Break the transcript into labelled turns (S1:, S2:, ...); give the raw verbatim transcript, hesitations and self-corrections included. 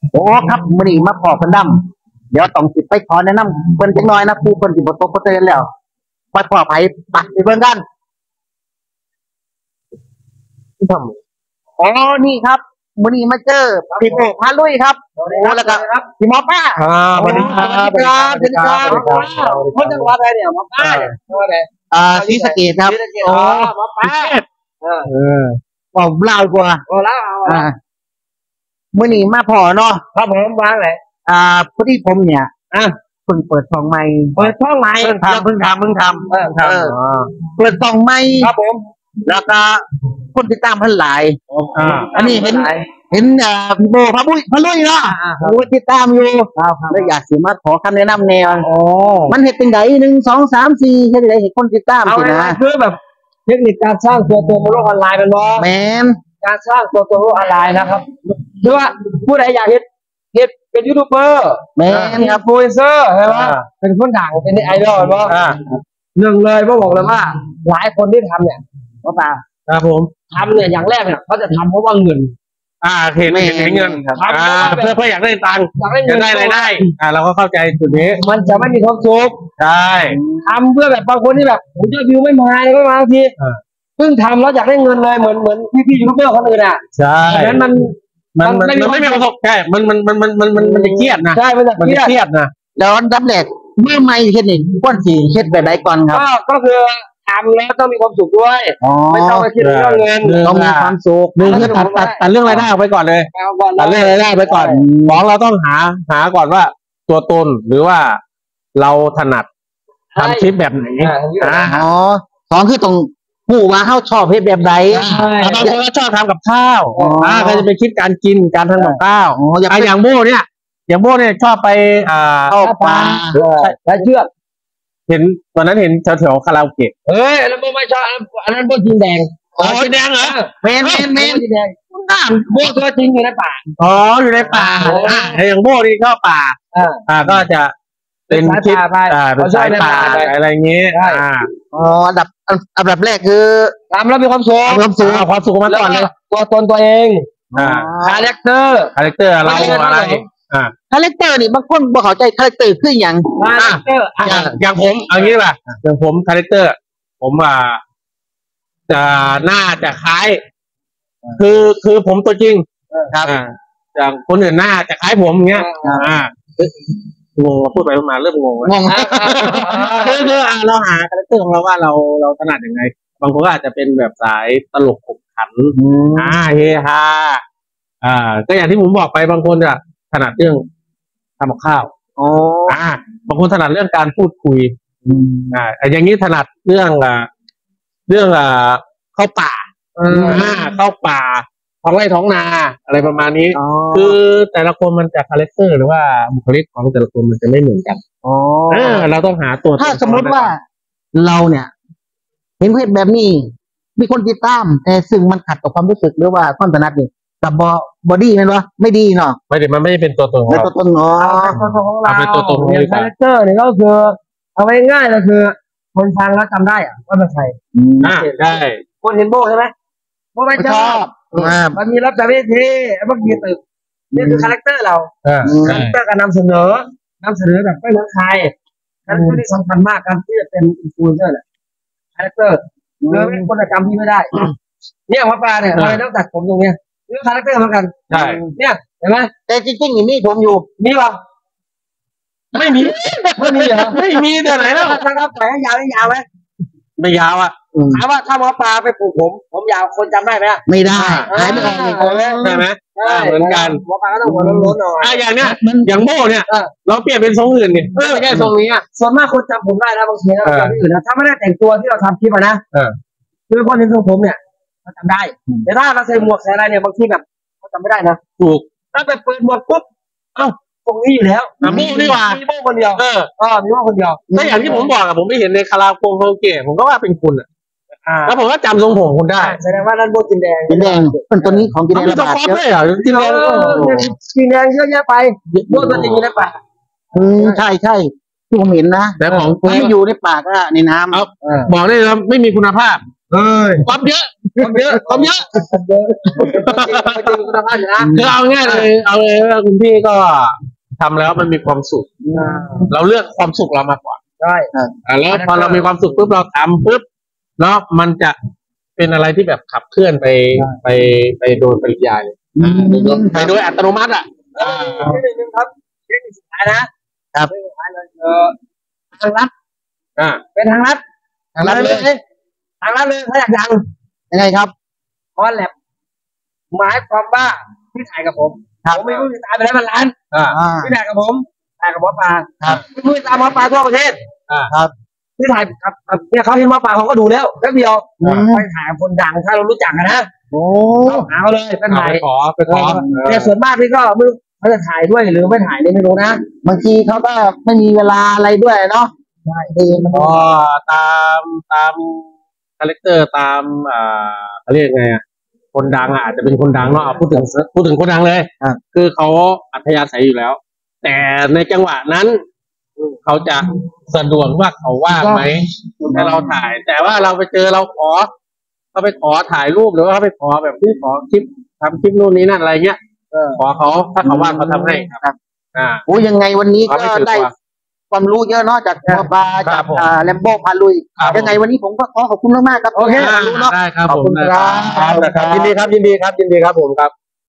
S1: โอ้ครับมื้อนี้มาพอเพิ่นดำเดี๋ยวต้องสิไปขอแนะนำเพิ่นจักหน่อยนะครูเพิ่นสิบ่ตกบ่เตือนแล้วไปพอไผไปไปเบิ่งกันอ๋อนี่ครับมื้อนี้มาเจอพี่โป้พาลุยครับโอ้แล้วก็พี่หมอป้า
S2: อ่าสวัสดีครับ
S1: สวัสดีครับสวัสดีครับ
S2: คนจังหวัดอะไรเนี่ยหมอป้าเนี่ยจังหวัดไหน
S1: อ่าศรีสะเกษครับ
S2: อ๋อหมอป้าเออ
S1: เออบอกเล่าดีกว่า
S2: โอ้แล้วเอา
S1: อ่ามื้อนี้มาพอเนาะ
S2: ครับผมวางไหน
S1: อ่าพอดีผมเนี่ย
S2: อ่ะ
S1: เพิ่งเปิดช่องใหม่
S2: เปิดช่องใหม่
S1: เพิ่งทำเพิ่งทำเพิ่งทำ
S2: เออครับ
S1: เปิดช่องใหม่
S2: ครับผม
S1: แล้วก็คนติดตามเพิ่นหลาย
S2: อ่า
S1: อันนี้เห็นเห็นอ่าพี่โบพระบุ้ยพระลุยเนาะผมติดตามอยู่แล้วอยากสิมาขอคำแนะนำแนว
S2: อ๋อ
S1: มันเฮ็ดจังได๋หนึ่ง สอง สาม สี่เฮ็ดจังได๋ให้คนติดตามสินะ
S2: คือแบบเทคนิคการสร้างตัวตนบนโลกออนไลน์มันบ่
S1: แม่น
S2: การสร้างตัวตนบนโลกออนไลน์นะครับคือว่าผู้ใดอยากเฮ็ดเฮ็ดเป็นยูทูบเบอร์
S1: แม่นครับ
S2: อินฟลูเอนเซอร์ใช่มั้ยเป็นคนดังเป็นไอดอลบ่อ่าหนึ่งเลยบ่บอกเลยว่าหลายคนที่ทำเนี่ยว่าตา
S1: ครับผม
S2: ทำเนี่ยอย่างแรกเนี่ยเขาจะทำเพราะว่าเงิน
S3: อ่าเห็นเห็นเงินอ่าเพื่อเพื่ออยากได้ตังค์
S2: อยากได้เงิน
S3: ได้รายได้อ่าเราก็เข้าใจจุดนี้
S2: มันจะไม่มีความสุข
S3: ใช่
S2: ทำเพื่อแบบบางคนที่แบบผมจะวิวไม่มาเลยไม่มาทีเพิ่งทำแล้วอยากได้เงินเลยเหมือนเหมือนพี่พี่ยูทูบเบอร์คนอื่นอ่ะ
S3: ใช่
S2: ดังนั้นมัน
S3: มันมันไม่มีประสบใช่มันมันมันมันมันมันมันจะเครียดนะ
S2: ใช่มันจะ
S3: เครียดนะ
S1: แล้วอันดับแรกเมื่อใหม่เฮ็ดนี่ควรสิเฮ็ดแบบใดก่อนครับ
S2: ก็ก็คือทำแล้วต้องมีความสุขด้วยไม่ต้องไปคิดเรื่องเงิน
S1: ต้องมีความสุข
S3: หนึ่งคือตัดตัดตัดเรื่องรายได้ออกไปก่อนเลยตัดเรื่องรายได้ไปก่อนสองเราต้องหาหาก่อนว่าตัวตนหรือว่าเราถนัดทำคลิปแบบไหน
S1: อ๋อสองคือต้องผู้ว่าเฮาชอบเฮ็ดแบบใด
S3: บางคนก็ชอบทำกับข้าวอ่าก็จะไปคิดการกินการทำกับข้าวอย่างโบ้เนี่ยอย่างโบ้เนี่ยชอบไปอ่า
S1: เข้าป่า
S2: ใช้เชือก
S3: เห็นตอนนั้นเห็นแถวๆคาราโอเกะ
S2: เฮ้ยแล้วโบ้ไม่ชอบอันนั้นโบ้จีนแดง
S3: อ๋อจีนแดงเหรอ
S1: เมนเมนเมน
S2: จีนแดงโบ้ตัวจริงอยู่ในป่า
S3: อ๋ออยู่ในป่าอ่าอย่างโบ้นี่ชอบป่าอ่าก็จะเป็นคลิปอ่าเป็นสายป่าอะไรเงี้ยอ่า
S1: อ๋ออันดับอันดับแรกคือ
S2: ทำแล้วมีความสุข
S1: ความสุข
S3: ความสุขมาก่อนเลย
S2: ตัวตนตัวเอง
S3: อ่า
S2: คาแรคเตอร์
S3: คาแรคเตอร์อะไรอะไร
S1: อ่าคาแรคเตอร์นี่บางคนบ่เข้าใจคาแรคเตอร์คืออย่าง
S2: คาแรคเตอร์
S3: อย่างอย่างผมเอางี้ป่ะอย่างผมคาแรคเตอร์ผมอ่าจะน่าจะคล้ายคือคือผมตัวจริง
S1: ครับ
S3: อย่างคนอื่นหน้าจะคล้ายผมเงี้ยอ่างงพูดไปพูดมาเริ่มงง
S1: งง
S3: คือคืออ่าเราหาคาแรคเตอร์ของเราว่าเราเราถนัดยังไงบางคนก็อาจจะเป็นแบบสายตลกขบขันอ่าเฮฮาอ่าก็อย่างที่ผมบอกไปบางคนจะถนัดเรื่องทำกับข้าว
S1: อ๋อ
S3: อ่าบางคนถนัดเรื่องการพูดคุยอ่าอย่างนี้ถนัดเรื่องอ่าเรื่องอ่าเข้าป่าอ่าเข้าป่าท้องไร่ท้องนาอะไรประมาณนี้คือแต่ละคนมันจะคาแรคเตอร์หรือว่าบุคลิกของแต่ละคนมันจะไม่เหมือนกัน
S1: อ๋อ
S3: เราต้องหาตัว
S1: ถ้าสมมติว่าเราเนี่ยเห็นเพจแบบนี้มีคนติดตามแต่ซึ่งมันขัดกับความรู้สึกหรือว่าความถนัดนี่กับบอบอดี้นั่นวะไม่ดีเนาะ
S3: ไม่ได้มันไม่เป็นตัวตนของเรา
S1: ตัวตนเนาะ
S2: เป็นตัวตนของเราคาแรคเตอร์นี่ก็คือเอาไว้ง่ายเลยคือคนฟังแล้วจำได้อะว่าเป็นใคร
S3: อ่าได้
S2: คนเห็นโบ้ใช่ไหมโบ้ไม่ชอบมันมีรับจากเวทีบางทีตึกนี่คือคาแรคเตอร์เราคาแรคเตอร์การนำเสนอนำเสนอแบบไม่เหมือนใครนั่นคือที่สำคัญมากการที่จะเป็นอินฟลูเอนเซอร์แหละคาแรคเตอร์เมื่อไม่คนจำที่ไม่ได้เนี่ยพ่อปลาเนี่ยทำไมต้องตัดผมตรงเนี้ยนี่คาแรคเตอร์เหมือนกัน
S3: ใช่
S2: เนี่ยเห็นไหม
S1: แต่จริงๆนี่มีผมอยู่
S2: มีป่ะไม่มีไม่มีเหรอ
S3: ไม่มีแต่ไหนแล้ว
S2: นะครับแต่ยาวไม่ยาวไหม
S3: ไม่ยาวอ่ะ
S2: ถามว่าถ้าหมอปลาไปปลูกผมผมยาวคนจำได้ไหม
S1: ไม่ได้หายไม่ออกเลย
S3: ใช่ไหมเหมือนกัน
S2: หมอปลาก็ต้องหัวล้นๆหน่อย
S3: อ่ะอย่างเนี้ยอย่างโม่เนี่ยเราเปลี่ยนเป็นทรงอื่นนี่
S2: ไม่ใช่ทรงนี้อ่ะส่วนมากคนจำผมได้นะบางทีนะจำไม่อื่นนะถ้าไม่ได้แต่งตัวที่เราทำคลิปอ่ะนะคือคนเห็นทรงผมเนี่ยเขาจำได้แต่ถ้าเราใส่หมวกใส่อะไรเนี่ยบางทีแบบเขาจำไม่ได้นะ
S3: ถูก
S2: ถ้าไปเปิดหมวกปุ๊บเอ้าตรงนี้อยู่แล้ว
S3: มีดีกว่า
S2: มีโม่คนเดียว
S3: เออ
S2: เออมีโม่คนเดียว
S3: ถ้าอย่างที่ผมบอกอะผมไม่เห็นในคาราโอเกะผมก็ว่าเป็นคุณอะแล้วผมก็จำทรงผมคุณได้
S2: แสดงว่านั่นโบจีนแดง
S1: จีนแดงเป็นตัวนี้ของจีนแดง
S3: ระบาดเยอะเหรอจีนแดง
S2: จีนแดงเยอะแยะไปโบตัวจริงอยู่ในป่า
S1: อืมใช่ใช่ที่ผมเห็นนะ
S3: แต่ของ
S1: ไม่อยู่ในป่าก็ในน้
S3: ำบอกได้เลยไม่มีคุณภาพ
S2: เอ้ย
S3: ความเยอะ
S2: ความเยอะ
S3: ความเยอะ
S2: เยอะจริงคุณภาพอยู่นะ
S3: คือเอาง่ายเลยเอาเลยว่าคุณพี่ก็ทำแล้วมันมีความสุข เราเลือกความสุขเรามาก่อน
S2: ใช่
S3: อ่าแล้วพอเรามีความสุขปุ๊บเราทำปุ๊บเนาะมันจะเป็นอะไรที่แบบขับเคลื่อนไปไปไปโดยปริยายไปโดยอัตโนมัติอ่ะ
S2: ที่หนึ่งนึงครับที่หนึ่งสุดท้ายนะครับที่สุดท้ายเลยเออทางลัด
S3: อ่า
S2: เป็นทางลัด
S1: ทางลัดเลย
S2: ทางลัดเลยถ้าอยากดัง
S1: ยังไงครับ
S2: คอนแลบหมายความว่าที่ถ่ายกับผม
S1: ครับ
S2: ผมมีผู้ติดตามไปแล้วมันล้าน
S3: อ่า
S1: อ่า
S2: ที่ถ่ายกับผมถ่ายกับหมอปลา
S1: ครับ
S2: มีผู้ติดตามหมอปลาทั่วประเทศ
S3: อ่า
S1: ครับ
S2: ที่ถ่ายกับกับเนี่ยเขาเห็นหมอปลาเขาก็ดูแล้วแป๊บเดียว
S1: อืม
S2: ไปถ่ายกับคนดังถ้าเรารู้จักกันนะ
S1: โอ้
S2: เอาหาเขาเลยไปถ่าย
S3: ไปขอไปขอ
S2: แต่ส่วนมากนี่ก็ไม่รู้เขาจะถ่ายด้วยหรือไม่ถ่ายนี่ไม่รู้นะ
S1: บางทีเขาก็ไม่มีเวลาอะไรด้วยเนาะใช่ดีมัน
S3: ก็ตามตามคาแรคเตอร์ตามอ่าเขาเรียกไงอ่ะคนดังอ่ะอาจจะเป็นคนดังเนาะเอาพูดถึงพูดถึงคนดังเลยคือเขาอัธยาศัยอยู่แล้ว แต่ในจังหวะนั้น เขาจะสะดวกว่าเขาว่างไหมให้เราถ่าย แต่ว่าเราไปเจอเราขอเขาไปขอถ่ายรูปหรือว่าเขาไปขอแบบที่ขอคลิปทำคลิปนู่นนี่นั่นอะไรเงี้ยขอเขาถ้าเขาว่างเขาทำให้ครับ อ่า
S1: โอ้ยังไงวันนี้
S3: เอา
S1: ก็
S3: ไม่ถือ
S1: ได้
S3: ตัว
S1: ความรู้เยอะเนาะจากตัวปลา
S3: ครั
S1: จา
S3: บ
S1: ก
S3: ผม
S1: อ่าแลมโบ้พาลุย
S3: ครับ
S1: ยังไงวันนี้ผมก็ขอขอบคุณมากๆครับ
S2: โอเค
S1: ที่ให้ความรู้เนาะ
S3: ได้ครับ
S1: ขอบ
S3: ผม
S1: คุณครับ
S3: ได้ครับยินดีครับยินดีครับยินดีครับผมครับ